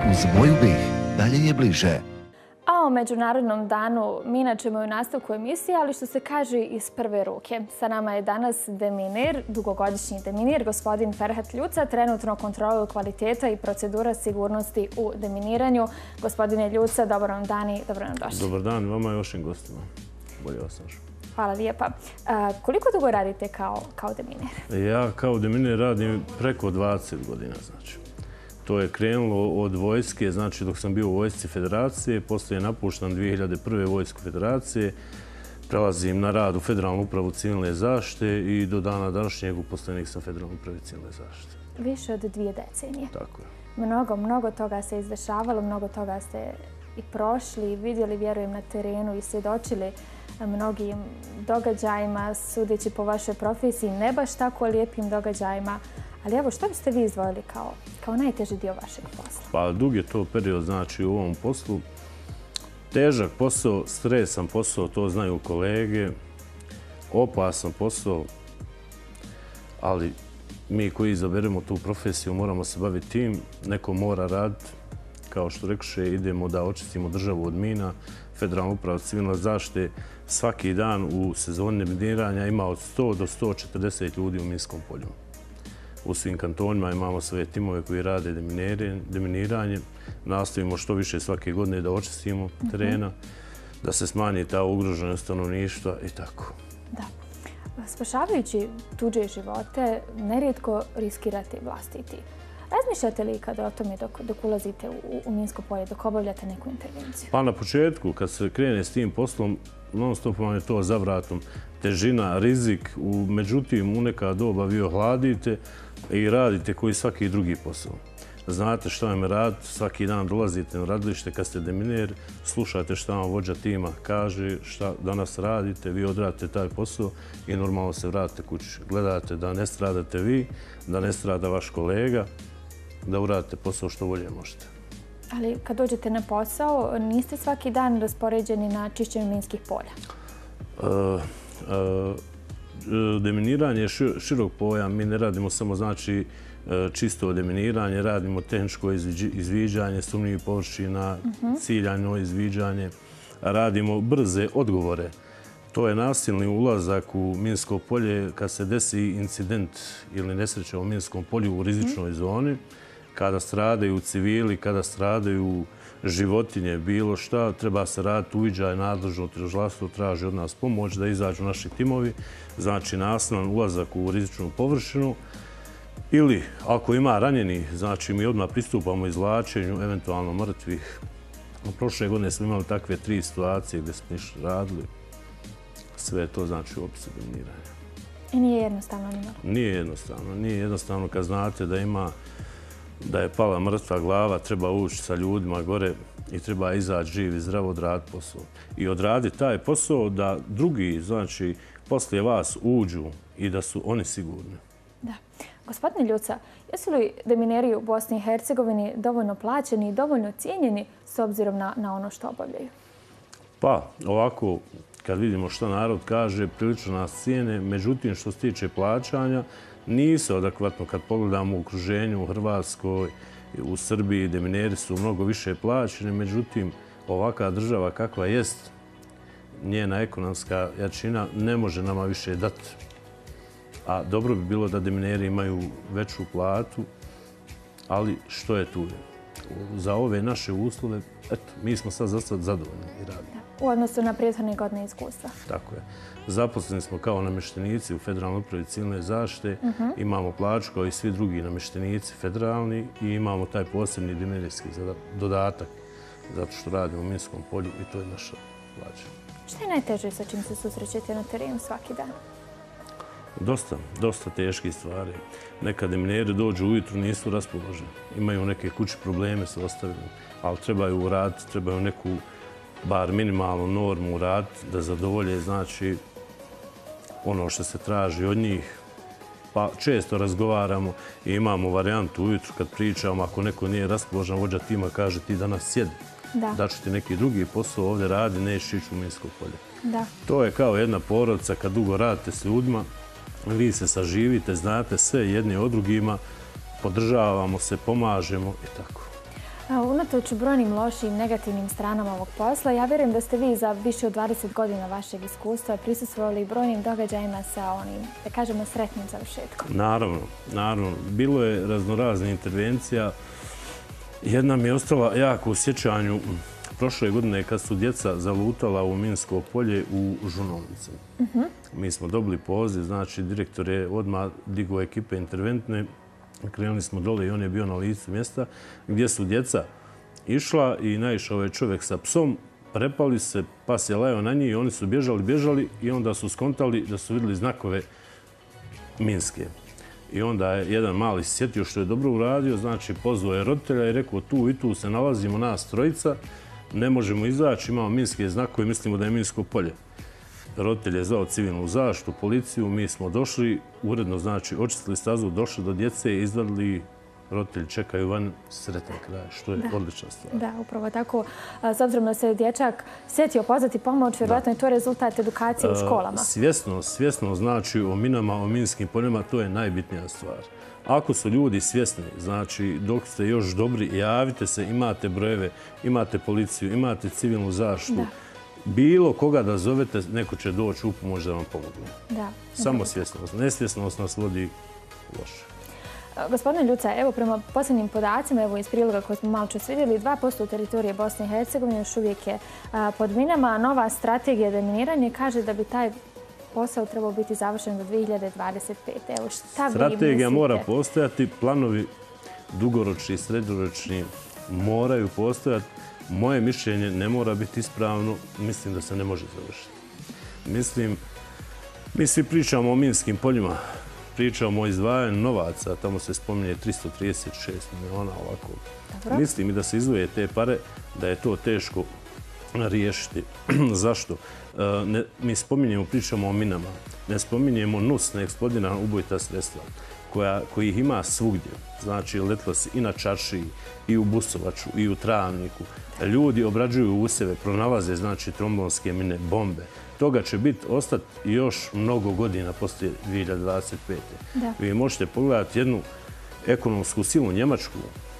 Uz boju BiH dalje je bliže. A o Međunarodnom danu mina ćemo u nastavku emisije, ali što se kaže iz prve ruke. Sa nama je danas deminer, dugogodišnji deminer, gospodin Ferhat Ljuca, trenutno kontrolu kvaliteta i procedura sigurnosti u deminiranju. Gospodine Ljuca, dobar vam dan i dobro nam došli. Dobar dan vama i vašim gostima. Bolje vas našao. Hvala lijepa. Koliko dugo radite kao deminer? Ja kao deminer radim preko 20 godina, znači. To je krenulo od vojske, znači dok sam bio u vojsci federacije, poslije napuštam 2001. vojsku federacije, prelazim na rad u Federalnu upravu civilne zaštite i do dana današnjeg uposlenik sam Federalne uprave civilne zaštite. Više od 2 decenije. Tako je. Mnogo toga se izdešavalo, mnogo toga ste i prošli i vidjeli, vjerujem, na terenu i svjedočili mnogim događajima, sudeći po vašoj profesiji, ne baš tako lijepim događajima. Ali evo, što biste vi izdvojili kao najteži dio vašeg posla? Pa dug je to period, znači, u ovom poslu. Težak posao, stresan posao, to znaju kolege. Opasan posao, ali mi koji izaberemo tu profesiju moramo se baviti tim. Neko mora raditi. Kao što rekuše, idemo da očistimo državu od mina. Federalna uprava civilne zaštite svaki dan u sezoni deminiranja ima od 100 do 140 ljudi u minskom polju. U svim kantonima imamo svoje timove koji rade deminiranje. Nastavimo što više svake godine da očistimo terena, da se smanji ta ugroženost stanovništva i tako. Da. Spašavajući tuđe živote, nerijetko riskirate vlastiti. Razmišljate li kada o tome dok ulazite u minsko polje, dok obavljate neku intervenciju? Pa na početku, kad se krene s tim poslom, non stop vam je to za vratom. Težina, rizik, međutim u neka doba vi ohladite i radite koji svaki drugi posao. Znate šta vam je raditi, svaki dan dolazite na radilište kad ste deminer, slušate šta vam vođa tima kaže, šta danas radite, vi odradite taj posao i normalno se vratite kući. Gledate da ne stradate vi, da ne strada vaš kolega, da uradite posao što bolje možete. Ali kad dođete na posao, niste svaki dan raspoređeni na čišćenju minskih polja? Deminiranje je širok pojam. Mi ne radimo samo, znači, čisto deminiranje, radimo tehničko izviđanje sumnjivih površina, ciljano izviđanje, radimo brze odgovore. To je nasilni ulazak u minsko polje kad se desi incident ili nesreća u minskom polju u rizičnoj zoni, kada stradaju civili, kada stradaju životinje, bilo šta, treba se raditi uviđaj, nadležno tužilaštvo traži od nas pomoć da izađu naši timovi, znači nasilan ulazak u rizičnu površinu. Ili ako ima ranjenih, znači mi odmah pristupamo izvlačenju, eventualno mrtvih. Prošle godine smo imali takve 3 situacije gdje smo ništa radili. Sve je to znači u opisu deminiranja. I nije jednostavno nimalo? Nije jednostavno. Nije jednostavno kad znate da je pala mrtva glava, treba ući sa ljudima gore i treba izaći živ i zdravo odraditi posao. I odraditi taj posao da drugi, znači, poslije vas uđu i da su oni sigurni. Da. Gospodine Ljuca, jesu li demineri u Bosni i Hercegovini dovoljno plaćeni i dovoljno cijenjeni s obzirom na ono što obavljaju? Pa, ovako, kad vidimo što narod kaže, prilično nas cijene. Međutim, što se tiče plaćanja, nisu adekvatno. Kad pogledamo u okruženju u Hrvatskoj, u Srbiji, demineri su mnogo više plaćeni. Međutim, ovakva država kakva jest, njena ekonomska jačina ne može nama više dati. A dobro bi bilo da demineri imaju veću platu, ali što je tu? Za ove naše uslove, eto, mi smo sad za sad zadovoljni i radimo. U odnosu na prethodne godine iskustva. Tako je. Zaposleni smo kao namještenici u Federalnoj upravi civilne zaštite, imamo plaću kao i svi drugi namještenici federalni i imamo taj posebni deminirski dodatak zato što radimo u minskom polju i to je naša plaća. Šta je najteže sa čim se susrećete na terenu svaki dan? Dosta teških stvari. Nekad demineri dođu ujutru, nisu raspoloženi. Imaju neke kući probleme sa ostavinom, ali trebaju uraditi, trebaju neku bar minimalnu normu uraditi da zadovolje, znači, ono što se traži od njih. Pa često razgovaramo i imamo varijantu ujutru kad pričamo, ako neko nije raspoložen, vođa tima kaže ti danas sjedi. Da ću ti neki drugi posao ovdje radi, nećeš ići u minsko polje. To je kao jedna porodica kad dugo radite s ljudima, vi se saživite, znate sve jedni od drugima, podržavamo se, pomažemo i tako. Unatoč brojnim lošim, negativnim stranama ovog posla, ja vjerujem da ste vi za više od 20 godina vašeg iskustva prisustvovali brojnim događajima sa onim, da kažemo, sretnim završetkom. Naravno. Bilo je raznoraznih intervencija. Jedna mi je ostala jako u sjećanju prošle godine kad su djeca zalutala u minsko polje u Žunovnici. Mi smo dobili poziv, znači direktor je odmah digao ekipe interventne. Krenuli smo dole i on je bio na licu mjesta gdje su djeca išla i naišao je čovjek sa psom, prepali se, pas je lajao na njih i oni su bježali i onda su skontali da su vidjeli znakove minske. I onda je jedan mali se sjetio što je dobro uradio, znači pozvao je roditelja i rekao tu i tu se nalazimo nas trojica, ne možemo izaći, imamo minske znakove, mislimo da je minsko polje. Roditelj je zvao civilnu zaštitu, policiju, mi smo došli, uredno znači očistili stazu, došli do djece i izvadili, roditelji čekaju van, sretan kraj, što je odlična stvar. Da, upravo tako. S obzirom da se dječak sjetio pozvati pomoć, vjerojatno je to rezultat edukacije u školama. Svjesno znači o minama, o minskim poljima, to je najbitnija stvar. Ako su ljudi svjesni, znači dok ste još dobri, javite se, imate brojeve, imate policiju, imate civilnu zaštitu. Bilo koga da zovete, neko će doći u pomoć da vam pomogne. Samo svjesnost. Nesvjesnost nas vodi loše. Gospodine Ljuca, evo prema posljednjim podacima, evo iz priloga koje smo malo čas vidjeli, 2% teritorije Bosne i Hercegovine još uvijek je pod minama. Nova strategija deminiranja kaže da bi taj posao trebao biti završen do 2025. Evo, šta vi mislite? Strategija mora postojati, planovi dugoročni i srednjoročni moraju postojati. Moje mišljenje ne mora biti ispravno, mislim da se ne može završiti. Mi svi pričamo o minskim poljima, pričamo o izdvajanju novaca, tamo se spominje 336 miliona ovako. Dobro. Mislim i da se izdvoje te pare, da je to teško riješiti. Zašto? Mi pričamo o minama, ne spominjemo NUS, neeksplodirana ubojita sredstva, kojih ima svugdje. Znači, letilo se i na Čaršiji, i u Busovaču, i u Travniku. Ljudi obrađuju usjeve, pronalaze, znači, trombonske mine, bombe. Toga će ostati još mnogo godina poslije 2025. Vi možete pogledati jednu ekonomsku silu Njemačku,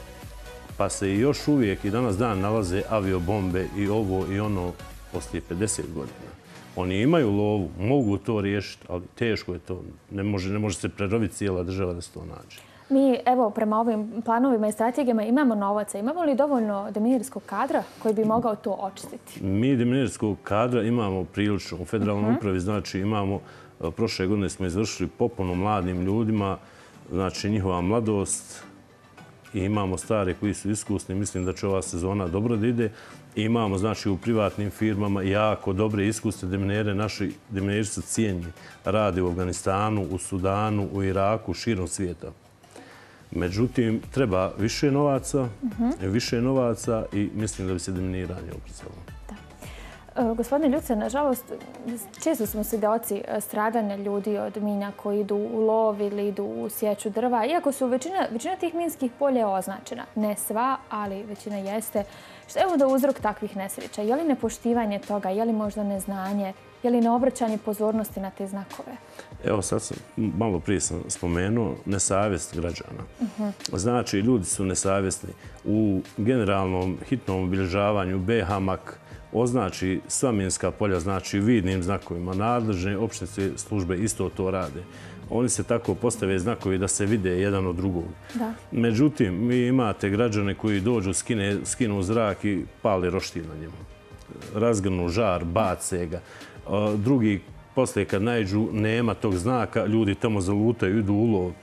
pa se i još uvijek i danas dan nalaze aviobombe i ovo i ono poslije 50 godina. Oni imaju lovu, mogu to riješiti, ali teško je to. Ne može se preroviti cijela država da se to nađe. Mi, evo, prema ovim planovima i strategijama imamo novaca. Imamo li dovoljno deminirskog kadra koji bi mogao to očistiti? Mi deminirskog kadra imamo prilično. U federalnoj upravi, znači, imamo, prošle godine smo izvršili popunu mladim ljudima, znači njihova mladost, i imamo stare koji su iskusni. Mislim da će ova sezona dobro da ide. I imamo, znači, u privatnim firmama jako dobre iskusne deminere. Naši demineri su cijenjeni. Rade u Afganistanu, u Sudanu, u Iraku, širom svijeta. Međutim, treba više novaca i mislim da bi se deminiranje ubrzalo. Gospodine Ljuce, nažalost, često smo svjedoci stradanja ljudi od mina koji idu u lov ili idu u sjeću drva. Iako su većina tih minskih polja je označena. Ne sva, ali većina jeste. Šta je onda uzrok takvih nesreća? Je li nepoštivanje toga? Je li možda neznanje? Je li neobraćanje pozornosti na te znakove? Evo sad malo prije sam spomenuo nesavjest građana. Znači, ljudi su nesavjesni. U generalnom hitnom obilježavanju BHMAK označi sva minska polja, znači vidnim znakovima. Nadležne općinske službe isto to rade. Oni se tako postave znakovi da se vide jedan od drugog. Međutim, vi imate građane koji dođu, skinu zrak i pali roštilj na njemu. Razgrnu žar, bace ga. Drugi, poslije kad naiđu, nema tog znaka, ljudi tamo zalutaju, idu u lov.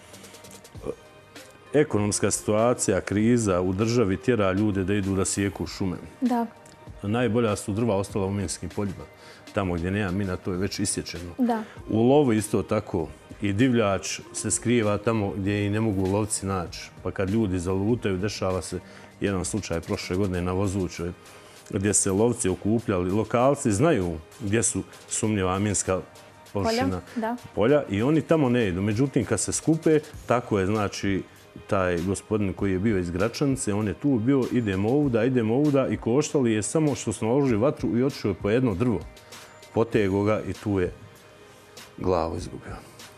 Ekonomska situacija, kriza u državi tjera ljude da idu da sijeku šume. Najbolja su drva ostala u minskim poljima. Tamo gdje nema mina, to je već isječeno. U lovu isto tako. I divljač se skriva tamo gdje i ne mogu lovci naći. Pa kad ljudi zalutaju, dešava se jedan slučaj prošle godine na Vozućoj, gdje se lovci okupljali. Lokalci znaju gdje su sumnjiva minska površina polja i oni tamo ne idu. Međutim, kad se skupe, tako je, znači, taj gospodin koji je bio iz Gračanice, on je tu bio, idemo ovuda i koštali je samo što smo naložili vatru i otišao je po jedno drvo. Potego ga i tu je glavu izgubio.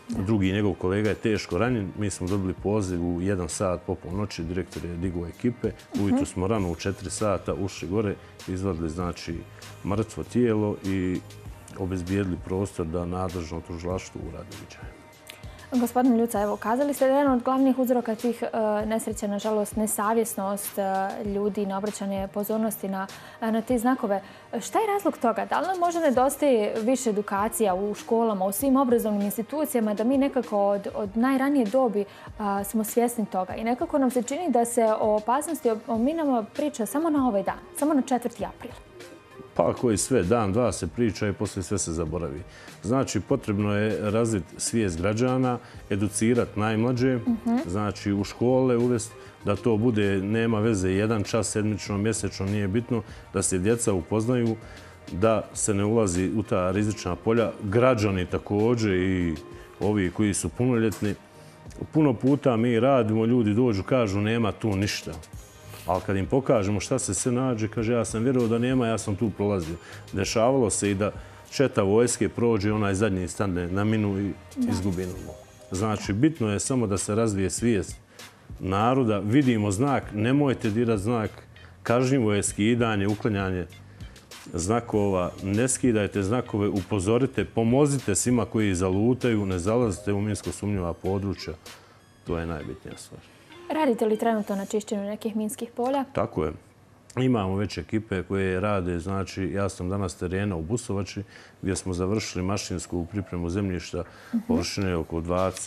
Drugi njegov kolega je teško ranjen. Mi smo dobili poziv u 1 sat po polnoći. Direktor je digao ekipe. Ujutro smo rano u 4 sata ušli gore, izvadili znači mrtvo tijelo i obezbijedili prostor da nadležno tužilaštvo uradi uviđaj. Gospodin Ljuca, evo, kazali ste da je jedan od glavnih uzroka tih nesreća, nažalost, nesavjesnost ljudi, neobraćanje pozornosti na te znakove. Šta je razlog toga? Da li nam možda nedostaje više edukacija u školama, u svim obrazovnim institucijama, da mi nekako od najranije dobi smo svjesni toga? I nekako nam se čini da se o opasnosti, o minama priča samo na ovaj dan, samo na 4. april. Pa koji sve, dan, dva se priča i poslije sve se zaboravi. Znači, potrebno je razviti svijest građana, educirati najmlađe, znači u škole uvesti da to bude, nema veze, 1 čas sedmično, mjesečno, nije bitno, da se djeca upoznaju, da se ne ulazi u ta rizična polja. Građani također i ovi koji su punoljetni. Puno puta mi radimo, ljudi dođu, kažu nema tu ništa. Ali kad im pokažemo šta se sve nađe, kaže ja sam vjerovao da nema, ja sam tu prolazio. Dešavalo se i da četa vojske prođe, onaj zadnji stane na minu i izgubi nogu. Znači, bitno je samo da se razvije svijest naroda. Vidimo znak, nemojte dirati znak. Kažnjivo je skidanje, uklanjanje znakova. Ne skidajte znakove, upozorite, pomozite svima koji zalutaju, ne zalazite u minsko sumnjiva područja. To je najbitnija stvar. Radite li trenutno na čišćenju nekih minskih polja? Tako je. Imamo već ekipe koje rade, znači ja sam danas terena u Busovači gdje smo završili mašinsku pripremu zemljišta površine oko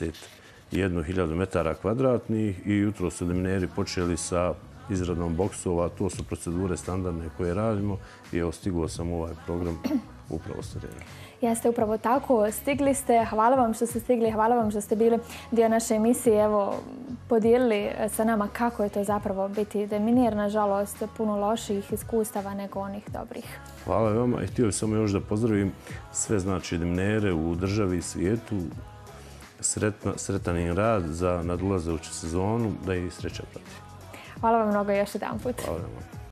21.000 metara kvadratnih i jutro su demineri počeli sa izradom boksova. To su procedure standardne koje radimo i evo stigao sam u ovaj program upravo s terena. Jeste, upravo tako. Stigli ste. Hvala vam što ste stigli. Hvala vam što ste bili dio naše emisije. Evo, podijelili sa nama kako je to zapravo biti deminijer. Nažalost, puno loših iskustava nego onih dobrih. Hvala vama i htio samo još da pozdravim sve znači deminere u državi i svijetu. Sretan im rad za nadulazeću sezonu, da ih sreća prati. Hvala vam mnogo još jedan put. Hvala vam.